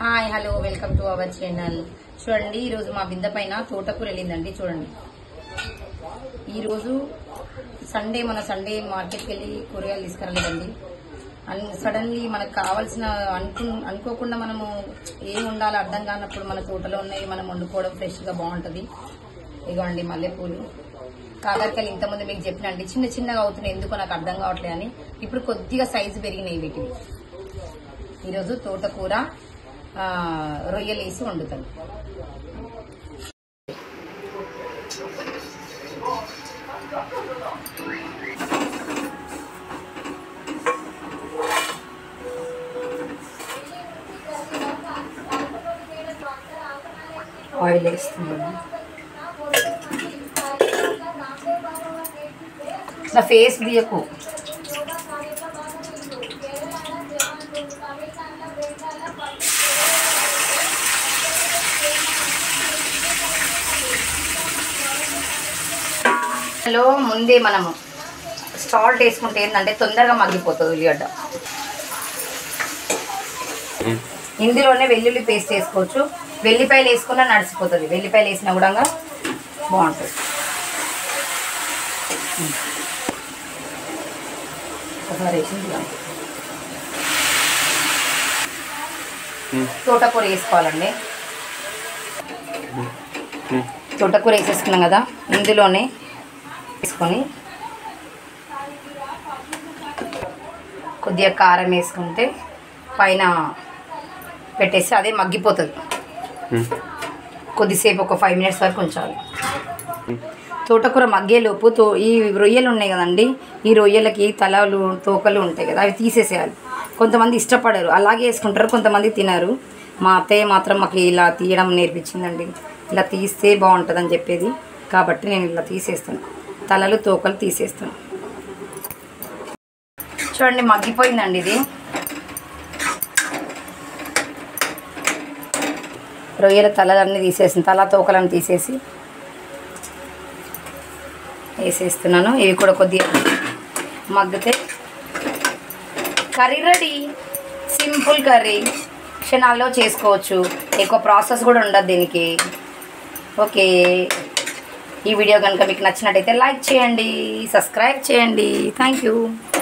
Hi hello welcome to our channel. చూడండి, ఈరోజు మా బిందె పైన తోటకూర వెళ్ళిందండి. చూడండి, ఈరోజు సండే సండే మార్కెట్కి వెళ్ళి కూరగాయలు తీసుకురాలేదండి. సడన్లీ మనకు కావాల్సిన అనుకోకుండా మనము ఏం ఉండాలో అర్థం కానప్పుడు మన తోటలో ఉన్నాయి, మనం వండుకోవడం ఫ్రెష్గా బాగుంటుంది. ఇగోండి మల్లెపూలు, కాకరకాయలు ఇంతకుముందు మీకు చెప్పినండి చిన్న చిన్నగా అవుతున్నాయి, ఎందుకో నాకు అర్థం కావట్లేదు అని. ఇప్పుడు కొద్దిగా సైజు పెరిగినాయి వీటివి. ఈరోజు తోటకూర రొయ్యలు వేసి వండుతాను. ఆయిల్ వేస్తున్నాను. నా ఫేస్ తీయకు. లో ముందే మనము సాల్ట్ వేసుకుంటే ఏంటంటే తొందరగా మగ్గిపోతుంది ఉల్లిగడ్డ. ఇందులోనే వెల్లుల్లి పేస్ట్ వేసుకోవచ్చు, వెల్లిపాయలు వేసుకున్నా నడిచిపోతుంది. వెల్లిపాయలు వేసినా కూడా బాగుంటుంది. ఒకసారి వేసింది తోటకూర వేసుకోవాలండి. తోటకూర వేసేసుకున్నాం కదా, ఇందులోనే వేసుకొని కొద్దిగా కారం వేసుకుంటే పైన పెట్టేసి అదే మగ్గిపోతుంది. కొద్దిసేపు ఒక 5 minutes వరకు ఉంచాలి. తోటకూర మగ్గేలోపు ఈ రొయ్యలు ఉన్నాయి కదండి, ఈ రొయ్యలకి తలలు తోకలు ఉంటాయి కదా, అవి తీసేసేయాలి. కొంతమంది ఇష్టపడరు, అలాగే వేసుకుంటారు, కొంతమంది తినరు. మా అత్తయ్య మాత్రం మాకు ఇలా తీయడం నేర్పించిందండి. ఇలా తీస్తే బాగుంటుందని చెప్పేది, కాబట్టి నేను ఇలా తీసేస్తాను. తలలు తోకలు తీసేస్తాను. చూడండి, మగ్గిపోయిందండి ఇది. రొయ్యల తలలన్నీ తీసేసి తల తోకలను తీసేసి వేసేస్తున్నాను. ఇవి కూడా కొద్దిగా మగ్గితే కర్రీ రెడీ. సింపుల్ కర్రీ, క్షణాల్లో చేసుకోవచ్చు, ఎక్కువ ప్రాసెస్ కూడా ఉండదు దీనికి. ఓకే, ఈ వీడియో కనుక మీకు నచ్చినట్టయితే లైక్ చేయండి, సబ్స్క్రైబ్ చేయండి. Thank you.